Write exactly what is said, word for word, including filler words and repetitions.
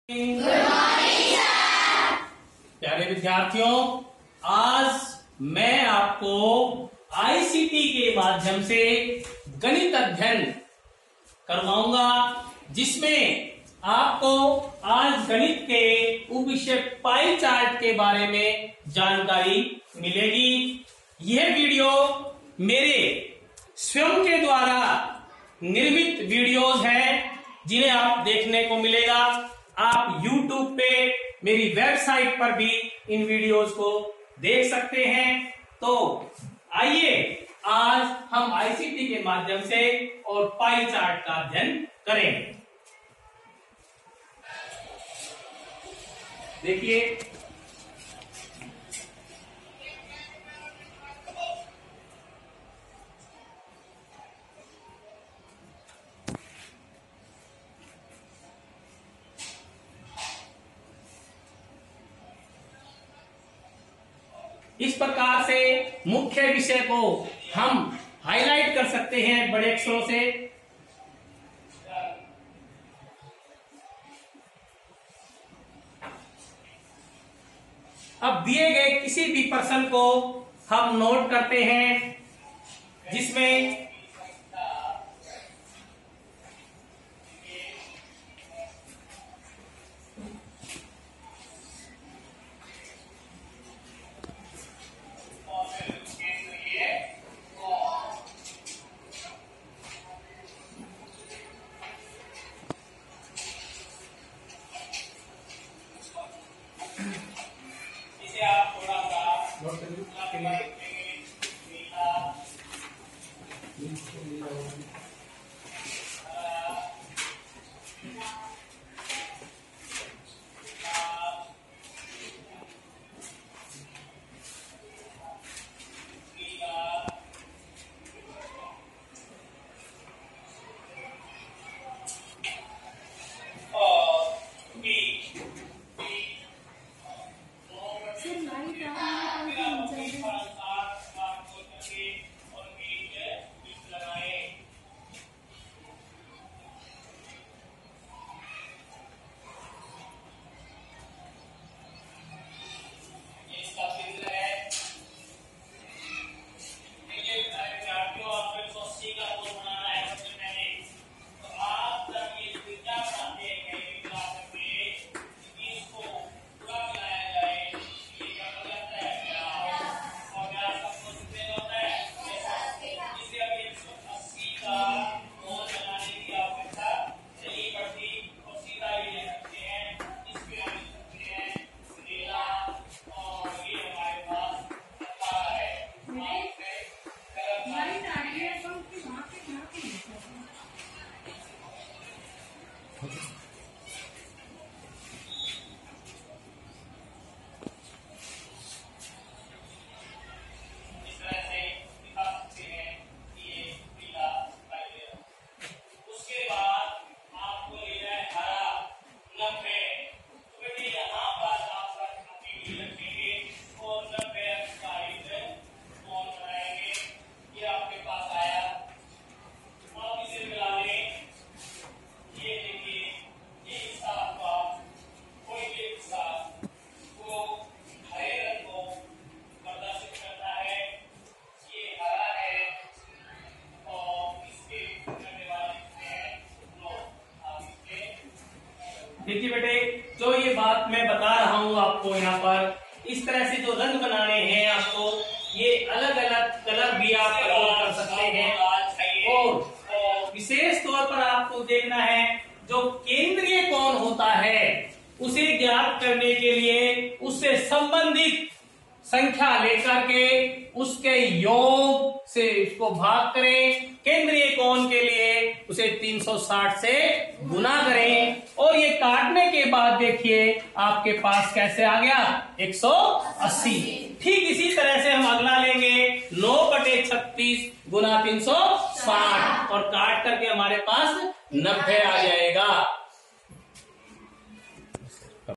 प्यारे विद्यार्थियों, आज मैं आपको आईसीटी के माध्यम से गणित अध्ययन करवाऊंगा, जिसमें आपको आज गणित के उपविषय पाई चार्ट के बारे में जानकारी मिलेगी। यह वीडियो मेरे स्वयं के द्वारा निर्मित वीडियोज हैं, जिन्हें आप देखने को मिलेगा। आप यूट्यूब पे मेरी वेबसाइट पर भी इन वीडियोस को देख सकते हैं। तो आइए आज हम आईसीटी के माध्यम से और पाई चार्ट का अध्ययन करेंगे। देखिए, इस प्रकार से मुख्य विषय को हम हाईलाइट कर सकते हैं बड़े अक्षरों से। अब दिए गए किसी भी प्रश्न को हम नोट करते हैं, जिसमें देखिए बेटे, जो ये बात मैं बता रहा हूँ आपको, यहाँ पर इस तरह से जो रंग बनाने हैं आपको, ये अलग अलग कलर भी आप प्रयोग कर सकते हैं। और विशेष तौर पर आपको देखना है, जो केंद्रीय कोण होता है उसे ज्ञात करने के लिए उससे संबंधित संख्या लेकर के उसके योग से इसको भाग करें। केंद्रीय कोण के लिए उसे तीन सौ साठ से गुना करें, और ये काटने के बाद देखिए आपके पास कैसे आ गया, एक सौ अस्सी। ठीक इसी तरह से हम अगला लेंगे, नौ बटे छत्तीस गुना तीन सौ साठ, और काट करके हमारे पास नब्बे आ जाएगा।